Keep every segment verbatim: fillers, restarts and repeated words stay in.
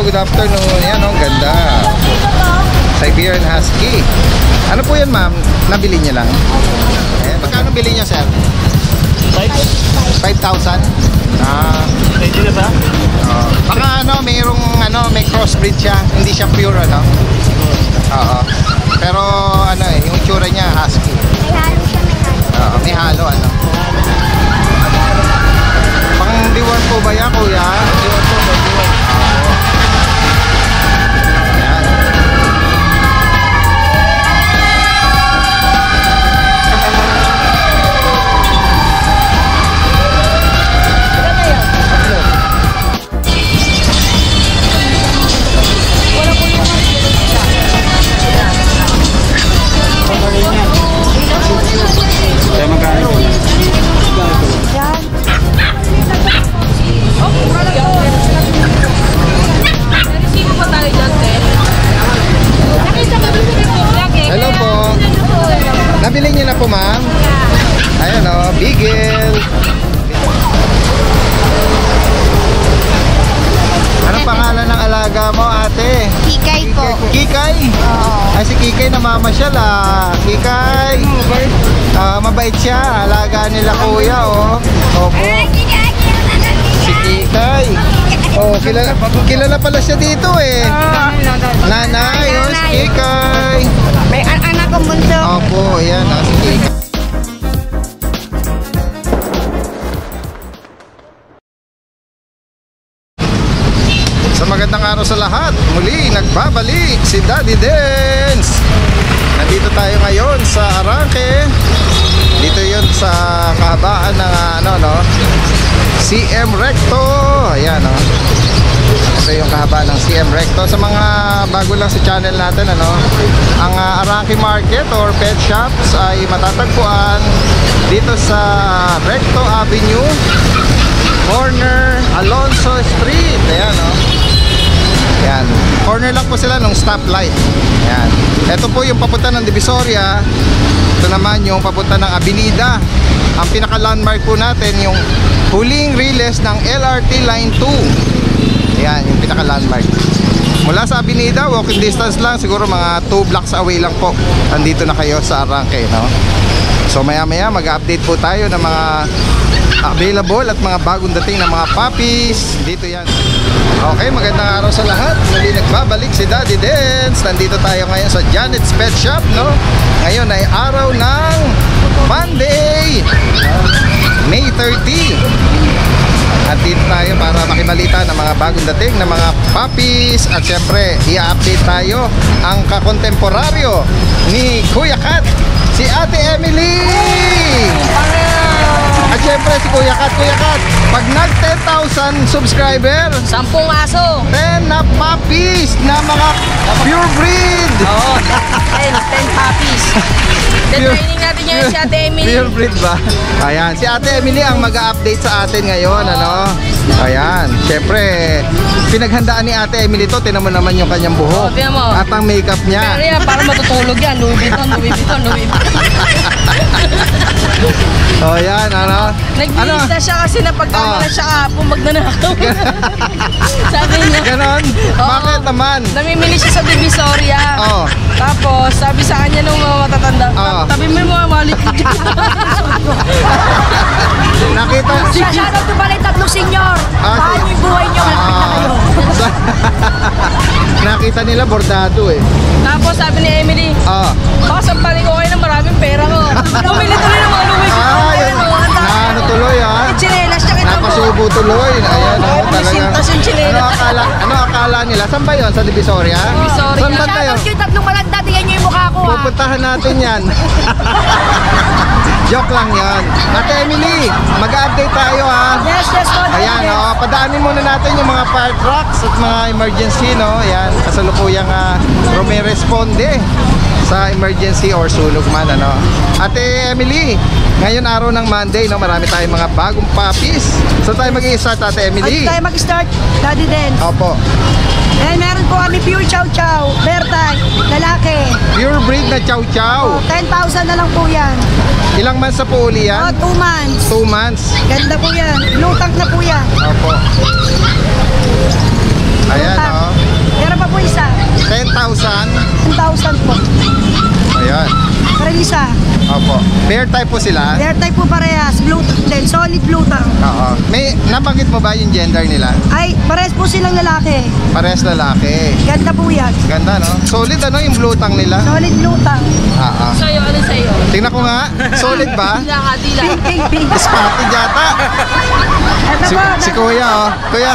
good afternoon. Yan o, ganda. Siberian Husky. Ano po yan, ma'am? Nabili niya lang? Eh, magkano bili niya, sir? five thousand? Ah. Pwede na ba? Oh. Baka ano, mayroong ano, may crossbreed siya. Hindi siya pure, ano? Oo. Pero ano eh, yung itsura niya, husky. May halo siya, may halo. Oo, may halo, ano? Pang diwan po ba yan, kuya? Diwan po, diwan. Hello po. Nabili niyo na po, ma'am? Ayun o, Beagle. Anong pangalan ng alaga mo, ate? Kikay po. Kikay? Oo. Ay, si Kikay namamasyal ah. Kikay. Ah, mabait siya. Alaga nila kuya, oh. Opo. Si Kikay. Oh, kilala, kilala pala siya dito eh. Nanay, oh, si Kikay. May an anak kong bunso. Opo, ayan, oh, si Kikay. Sa magandang araw sa lahat, muli nagbabalik si Daddy Dance. Nandito tayo ngayon sa Arranque. Dito yun sa kahabaan ng ano no, C M Recto. Ayan o, ito yung kahabaan ng C M Recto. Sa mga bago lang sa channel natin, ano, ang uh, Arranque Market or Pet Shops ay matatagpuan dito sa Recto Avenue, corner Alonso Street. Ayan o, yan, corner lang po sila nung stoplight. Yan, ito po yung papunta ng Divisoria. Ito naman yung papunta ng Avenida. Ang pinaka landmark po natin yung huling release ng L R T Line two. Yan, yung pinaka landmark. Mula sa Avenida, walking distance lang, siguro mga two blocks away lang po. Andito na kayo sa Arranque, no? So maya maya mag-update po tayo ng mga available at mga bagong dating ng mga puppies. Dito yan. Okay, magandang araw sa lahat. Muli nagbabalik si Daddy Dance. Nandito tayo ngayon sa Janet's Pet Shop, no? Ngayon ay araw ng Monday, May thirtieth. At dito tayo para makibalita ng mga bagong dating ng mga puppies. At syempre, i-update tayo ang kakontemporaryo ni Kuya Kat, si Ate Emily. At syempre si Kuya Kat. Kuya Kat, pag nag ten thousand subscriber, Sampung aso. ten na puppies na mga pure breed. Oo, ten, ten puppies. Training natin yan si Ate Emily. Pure breed ba? Ayan, si Ate Emily ang mag-update sa atin ngayon, ano? Ayan, syempre pinaghandaan ni Ate Emily to. Tinan mo naman yung kanyang buhok. Oo, tinan mo. At ang makeup niya. Pero yan, para matutulog yan. Louis Vuitton, Louis Vuitton, Louis Vuitton. Oh, yan, ano? Nagbihis na siya kasi napagkama Ah. na siya kahapon magnanakaw. Sabi niya. Ganon? Oo. Bakit naman? Namimili siya sa Divisoria. Oo. Tapos, sabi sa kanya nung mga matatanda, Oo. tabi mo yung mga malit ko dyan. Nakita Shoutout to pala yung tatlong senyor. Ah, Paano si- yung buhay nyo? Malapit na Ah. kayo. Nakita nila bordado eh. Tapos sabi ni Emily, Ah. baka sampalin ko kayo ng maraming pera ko. Bumili tuloy ng mga Louis Vuitton. Ah, yun. Ano, ang dami. Na ano tuloy ah. Yung chinelas niya, kita mo. Napasubo tuloy. Ayan oh, May talaga. sintas yung chinelas. Ano akala, ano akala nila? Saan ba yun? Sa Divisoria? Divisoria. Saan ba tayo? Shoutout yung tatlong malagda. Tingnan nyo yung mukha ko ha. Pupuntahan natin yan. Joke lang yan. Ate Emily, mag-update tayo ha. Yes, yes, no. Ayan, oh, padaanin muna natin yung mga fire trucks at mga emergency, no? Ayan, kasalukuyang uh, rumiresponde sa emergency or sulog man, ano? Ate Emily, ngayon araw ng Monday, no? Marami tayong mga bagong puppies. Saan tayo mag-i-start, Ate Emily? At tayo mag-start, Daddy Dance. Opo. Eh, meron po kami pure chow chow, bear type, lalaki. Pure breed na chow chow. Oh, ten thousand na lang po yan. Ilang months sa po uli Oh, yan? two months. Two months. Ganda po yan. Blue tank na po yan. Opo. Ayan, Utang. oh. Meron pa po isa. ten thousand. ten thousand po. Ayan. Meron isa. Opo. Pair type po sila. Air type po parehas. Blue din. Solid blue tang. Oo. May nabanggit mo ba yung gender nila? Ay, parehas po silang lalaki. Pares lalaki. Ganda po yan. Ganda, no? Solid ano yung blue tang nila? Solid blue tang. Ah, ah. Sa'yo, ano sa'yo? Tingnan ko nga. Solid ba? Dila ka, dila. Pink, pink, pink. Spotted yata. Ito Si, po. si Kuya, oh. Kuya.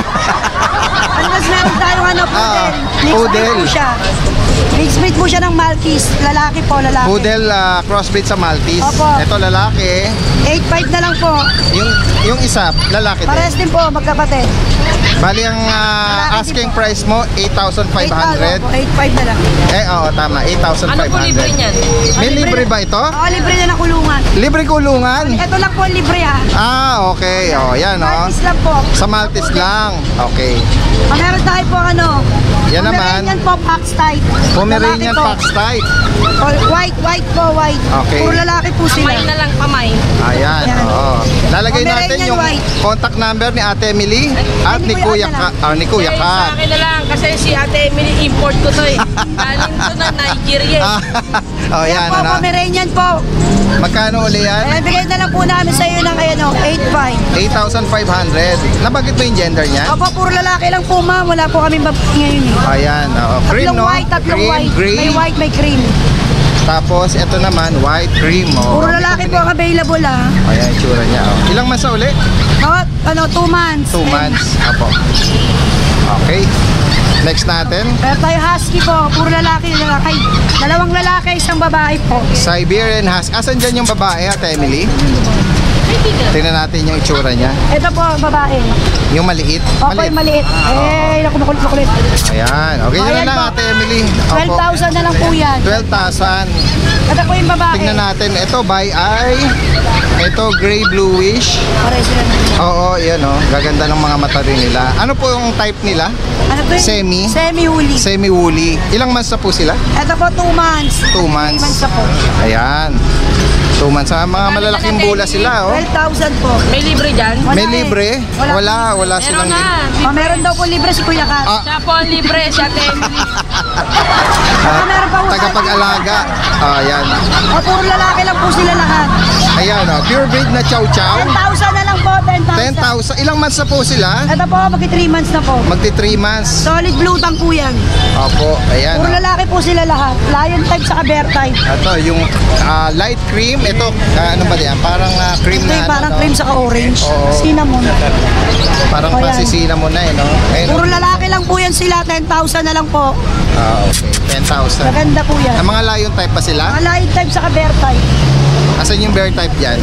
Ano mas meron tayong ano, Ah, poodle. Mixed poodle. breed po siya. Mixed breed po siya ng Maltese. Lalaki po, lalaki. Poodle ah, crossbreed sa Maltese. Opo. Ito lalaki. eight five na lang po. Yung yung isa lalaki din. Parehas din po, magkapatid. Bali ang ah, Lalaki asking din po. price mo eight thousand five hundred. eight five na lang. Eh oo, tama, eight thousand Ano five po libre hundred. niyan? May Ah, libre ba ito? Oo, libre na ng kulungan. Libre kulungan. Ito lang po ang libre ha. Ah, okay. Oh, yan oh. Maltese lang po. Sa Maltese lang. Okay. Ah, meron tayo po ano. Yan naman. Pomeranian po, Fox type. Pomeranian Lalaki po. Fox type. Oh, white, white po, white. Okay. Puro lalaki po sila. Pamay na lang, pamay. Ayan, Yan. oo. Lalagay Pomeranian natin yung white. contact number ni Ate Emily at Ay, ni ni Kuya Kuya Ate Ka, na ah, ni Kuya Eh, sa Kat. akin na lang, kasi si Ate Emily import ko to eh. Galing to na Nigeria eh. Ah, oh, Yan yan, po, ano? Pomeranian po. Magkano uli yan? Ayan, bigay na lang po namin sa iyo ng ano, eight five. eight thousand five hundred. Nabanggit mo yung gender niya? Opo, puro lalaki lang po ma'am. Wala po kami babae ngayon eh. Ayan, oo. Cream, Tatlong no? white, tatlong Cream, white. gray. May white, may cream. Tapos, ito naman, white, cream. Oh. Puro lalaki po ang available ah. Ayan, yung tsura niya. Oh. Ilang months na uli? Mga, ano, two months. Two months. Apo. Okay. Next natin, Pero tayo husky po, puro lalaki, lalaki. Ay, dalawang lalaki, isang babae po. Siberian Husky. Asan dyan yung babae, Ate Emily? Tingnan natin yung itsura niya. Ito po, babae. Yung maliit. Opo, yung maliit. Eh, naku, makulit, makulit. Ayan. Okay, Oh, yun yan na lang, po. Ate Emily. twelve thousand na lang po yan. twelve thousand. Ito po yung babae. Tingnan natin. Ito, by eye. Ito, gray bluish. Pareho sila na. Oo, yan o. Gaganda ng mga mata rin nila. Ano po yung type nila? Ano po yun? Semi? Semi-huli. Semi-woolly. Ilang months na po sila? Ito po, two months. Two months. Three months na po. Ayan. Two months. Ah, mga malalaking bula sila, oh. twelve thousand po. May libre dyan? Wala May eh. libre? Wala. Wala, wala Meron silang... nga. Oh, meron daw po libre si Kuya Kat. Ah, Siya po ang libre, si Ate Emily. Ah, meron pa po tayo. tagapag-alaga. Ah, ayan. Oh, puro lalaki lang po sila lahat. Ayan, oh. Pure breed na chow chow. ten thousand na lang po, ten thousand. ten thousand. Ilang months na po sila? Ito po, magki three months na po. Magti three months. Solid blue tang po yan. Opo, ayan. Puro oh. lalaki po sila lahat. Lion type sa bear type. Ito, yung ah, light cream. Ito, ah, ano ba yan? Parang ah, cream Ito na yung ano, parang no? cream sa orange. Oo. Cinnamon. Parang O, yan. pasisina mo na eh, no? Ayun, Puro lalaki lang po yan sila. ten thousand na lang po. ah, okay. ten thousand. Maganda po yan. Ang mga lion type pa sila? Mga lion type sa bear type. Asan yung bear type dyan?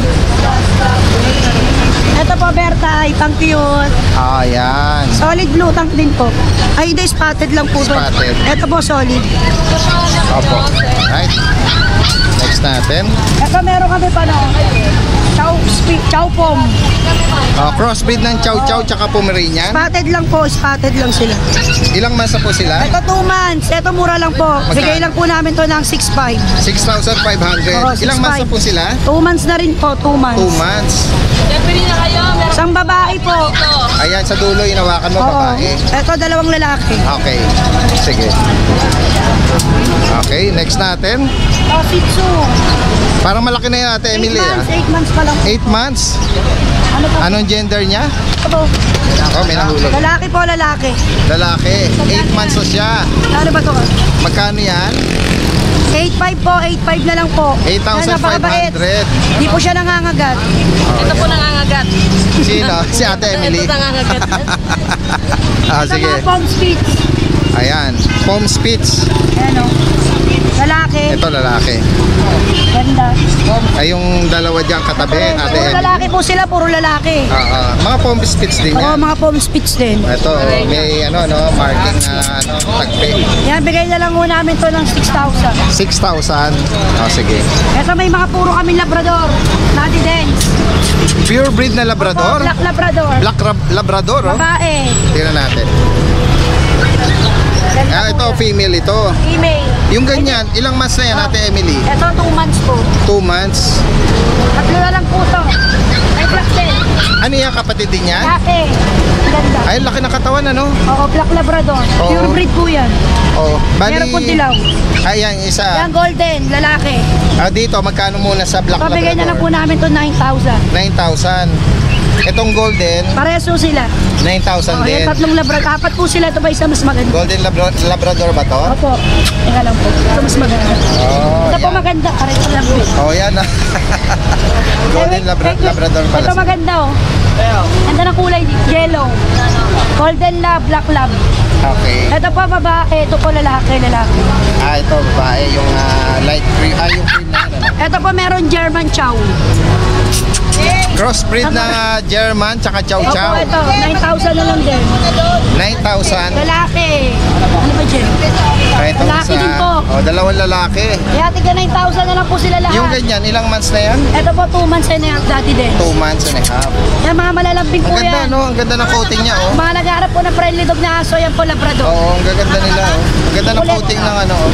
Ito po bear type. Ang cute. Ah, yan. Solid blue tank din po. Ay, hindi. Spotted lang po. to. Spotted. Ito po solid. Opo. Right. Next natin. Ito meron kami pa na. Chow, spi- chow pom. Ah, crossbreed ng chow chow tsaka Pomeranian. Spotted lang po. Spotted lang sila. Ilang months na po sila? Ito two months. Ito mura lang po. Bigay lang po namin to ng six five. six thousand five hundred. Oo, Ilang months na po sila? two months na rin po. two months. two months. Pwede na kayo, meron Isang babae po. ito. Ayan, sa dulo, inawakan mo, Oo. babae. Ito dalawang lalaki. Okay. Sige. Okay, next natin. Oh, Shih Tzu. Parang malaki na yan, Ate eight Emily. months. Ah. eight months pa lang. eight months. Ano po? Anong gender niya? Ito. Oh, may nahulog. Lalaki po, lalaki. Lalaki. eight months na siya. Ano ba to? Magkano yan? eight five po, eight five na lang po. eight thousand five hundred. Hindi po siya nangangagat. Ito po nangangagat. Sino? Si Ate Emily. Ito nangangagat. Ah, Ito sige. mga palm spits. Ayan. Foam Spitz. Ayan o. Lalaki. Ito lalaki. Ganda. Ay, yung dalawa dyan katabi, Ate Puro Emily. lalaki po sila, puro lalaki. Ah, ah. Mga Foam Spitz din Oo, yan. mga palm spits din. Ito, may ano, no, marking na ano, tagpi. Yan, bigay na lang muna namin to ng six thousand. six thousand. Oh, sige. Ito may mga puro kami Labrador. Nadi Dens. Pure breed na Labrador. Black Labrador. Black Rab- Labrador, oh. Babae. Tingnan natin. Ganda Ah, ito, po yan. female ito. Female. Yung ganyan, ilang months na yan, Ate Emily? Ito two months po. Two months. Tatlo na lang po to. May black din. Ano yan, kapatid din yan? Lalaki. Ganda. Ay, laki ng katawan, ano? Oo, Black Labrador. Oo. Pure breed po yan. Oh, bali... Meron po dilaw. Ayan, isa. Yan, golden, lalaki. Ah, dito, magkano muna sa Black Pabigay na lang po Labrador? namin to nine thousand. nine thousand. Itong golden, Parehas po sila. nine thousand Oh, din. yung tatlong Labrador. Apat po sila. Ito ba isa mas maganda? Golden Labra- Labrador ba to? Opo. Teka lang po. Ito mas maganda. Oh, Ito po yan. maganda. Pareho lang po. Oh, yan. ah. Golden Labra- Labrador pala. Ito siya. maganda oh. Ganda ng kulay. Yellow. Golden lab, black lab. Okay. Ito po babae. Ito po lalaki, lalaki. Ah, ito babae, yung ah, light cream, ah, yung cream na ano. Ito po meron German Chow. Crossbreed ng ah, German tsaka Chow Opo, Chow. ito. nine thousand na lang din. nine thousand. Lalaki. Ano ba dyan? Ah, ito Lalaki din po. Oh, dalawang lalaki. Kaya tiga nine thousand na lang po sila lahat. Yung ganyan, ilang months na yan? Ito po two months and a half dati din. two months and a half. Yan mga malalambing Ang po ganda, yan. no? Ang ganda ng coating niya, oh. Mga naghaharap po ng friendly dog na aso, yan po Labrador. Oo, ang gaganda nila, oh. Ang ganda ng Kulit. coating ng ano, oh.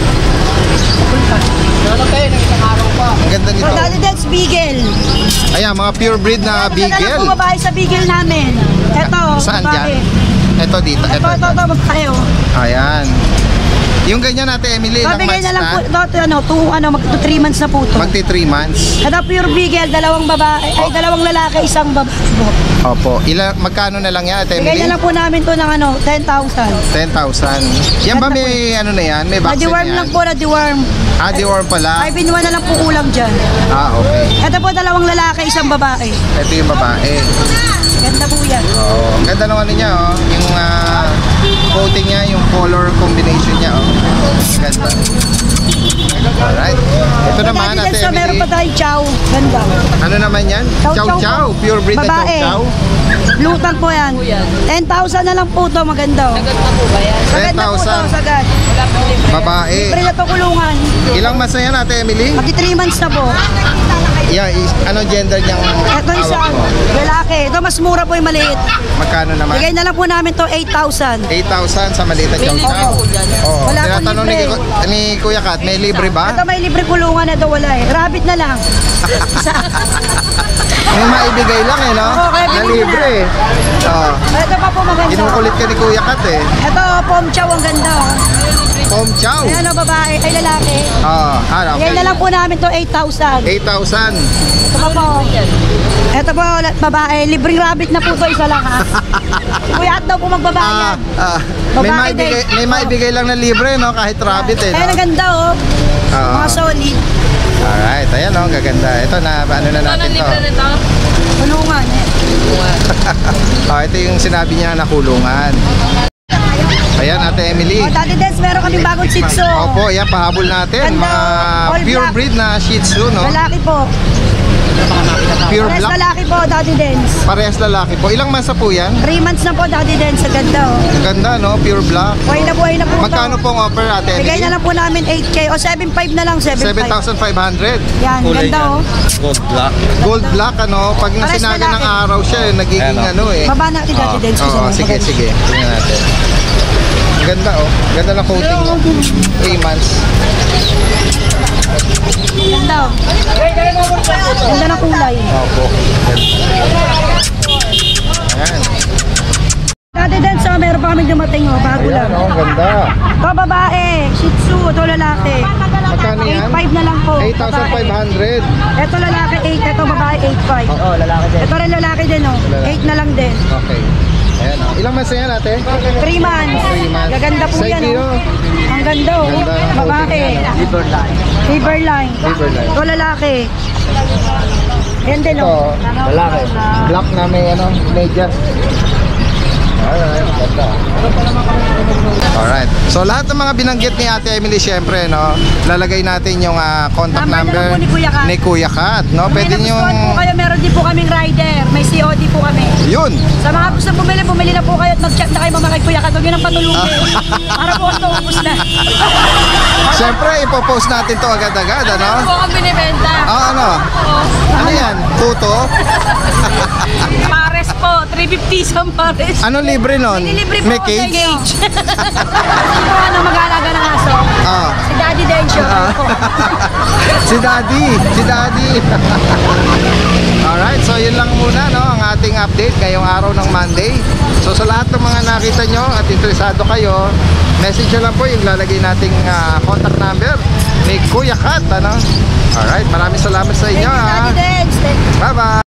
Ang ganda nito. So, dati din Beagle. Ayan, mga pure breed na Ito na lang Beagle. po babae sa Beagle namin. Ito, Saan babae. dyan? Ito dito, Ito, ito. ito, ito, babae oh. Ayan. Yung ganyan natin, Emily, ilang Babigay months na lang po, na? ito, ito, ano, two, ano, mag three months na po ito. Magti three months. Ito pure Beagle, dalawang babae, ay dalawang lalaki, isang babae. Opo. Ila, magkano na lang yan, Ate Bigay Emily? na lang po namin to ng ano, ten thousand. ten thousand. Yan ba may ano na yan? May vaccine Na-deworm yan? lang po, na-deworm. Ah, deworm pala. Ay, binuwa na lang po ulam dyan. Ah, okay. Ito po, dalawang lalaki, isang babae. Ito yung babae. Ganda po yan. Oh, ang ganda ng ano niya, oh. Yung ah, coating niya, yung color combination niya, oh. Ang ganda. Alright. Ito naman, Dati Ate din sa meron Emily. pa tayong chow. Ganda. Ano naman yan? Chow Chow chow chow. po. Pure breed na chow Babae. chow. Lutan po yan. ten thousand na lang po to, maganda. Oh. Sagad na po ba yan? Sagad na po to, ten thousand. sagad. Wala pong libre. Babae. Libre na to kulungan. Ilang months na yan, Ate Emily? Magti three months na po. Yeah, is, ano gender niyang Ito isa, hawak mo? lalaki. Ito mas mura po yung maliit. Magkano naman? Bigay na lang po namin to eight thousand. eight thousand sa maliit na chow May libre chow. po dyan. Oo. Wala pong Tinatanong ni, libre. ni Kuya Kat, may libre ba? Ito may libre kulungan, ito wala eh. Rabbit na lang. Isa. May maibigay lang eh, no? Oo, kaya Na binili libre eh. Oo. Ito pa po maganda. Kinukulit ka ni Kuya Kat eh. Ito, pom chow, ang ganda oh. Pom chow. Ayan o, babae, ay lalaki. Oo. Ah, Bigay na okay. lang po namin to eight thousand. eight thousand. Ito pa po. Ito po, la- babae. Libreng rabbit na po to, isa lang ha. Si Kuya At daw po Ah, magbabayad. ah. May Babae maibigay, din. may maibigay lang na libre, no? Kahit rabbit eh, Ayan, ang no? ganda oh. Oo. Mga solid. Alright, ayan oh, gaganda. Ito na, ano na Ito natin ng to. libre nito. Kulungan eh. Oh, ito yung sinabi niya na kulungan. Ayan, Ate Emily. O, Daddy Des, meron kaming bagong Shih Tzu. Opo, yan, pahabol natin. Ganda, Mga all pure black. breed na Shih Tzu, no? Lalaki po. Pure Pares black. lalaki po, Daddy Dens. Parehas lalaki po. Ilang months na po yan? three months na po, Daddy Dens. Ang ganda oh. Ang ganda, no? Pure black. Buhay na buhay na po Magkano to. pong offer, Ate Bigay Emily? na lang po namin eight K. O, seven five na lang, seven seven five. thousand five hundred. Yan, ganda oh. Gold black. Gold black, ano? Pag Pares nasinaga ng lalaki. araw siya, eh, nagiging Ayan, ano eh. Baba natin, Daddy Dens. kasi Oo, mas sige, maganda. sige. Tingnan natin. Ang ganda, oh. Ganda ng coating niya. three months. Ganda oh. Ganda ng kulay. Opo. Ayan. Daddy Dens, so, meron pa kaming dumating oh. Bago Ayan, lang. oh. Ang ganda. Ito babae, Shih Tzu. Ito lalaki. Magkano yan? eight five na lang po. eight thousand five hundred. Ito lalaki, eight. Ito babae, eight five. Oo, lalaki din. Ito rin lalaki din oh. Lalaki. eight na lang din. Okay. Ayan, oh. Ilang months na yan, ate? three months. Three months. Gaganda po Side yan view. oh. Ang ganda oh. Ganda ng Babae. coating niya, no? River line. River line. Ito lalaki. Yan din Ito, oh. lalaki. Black na may ano, medyas. Alright, ganda. Alright. So lahat ng mga binanggit ni Ate Emily, syempre, no, lalagay natin yung ah, contact Number na number lang po ni Kuya Kat. ni Kuya Kat, no? Kung may Pwede nyo nagustuhan po kayo, meron din po kaming rider. May C O D po kami. yun. Sa mga gusto bumili, bumili na po kayo at mag-chat na kayo mga kay Kuya Kat. Huwag yun ang patulungin. Para po ito ubus na. Syempre, ipopost natin to agad-agad, ano? Po kang binibenta. Ah, ano? Ano yan? Tuto? Pares po. three fifty sa pares. Ano libre nun? Nililibre po May ako sa cage? inyo. Sino po ano mag-aalaga ng aso? Ah. Si Daddy Densyo. Si Daddy, si Daddy. Alright, so yun lang muna, no, ang ating uh, update ngayong araw ng Monday. So sa lahat ng mga nakita nyo at interesado kayo, message nyo lang po yung lalagay nating ah, contact number ni Kuya Kat, ano? Alright, maraming salamat sa Thank inyo you, ha. Daddy Dance. Thank you. Bye bye.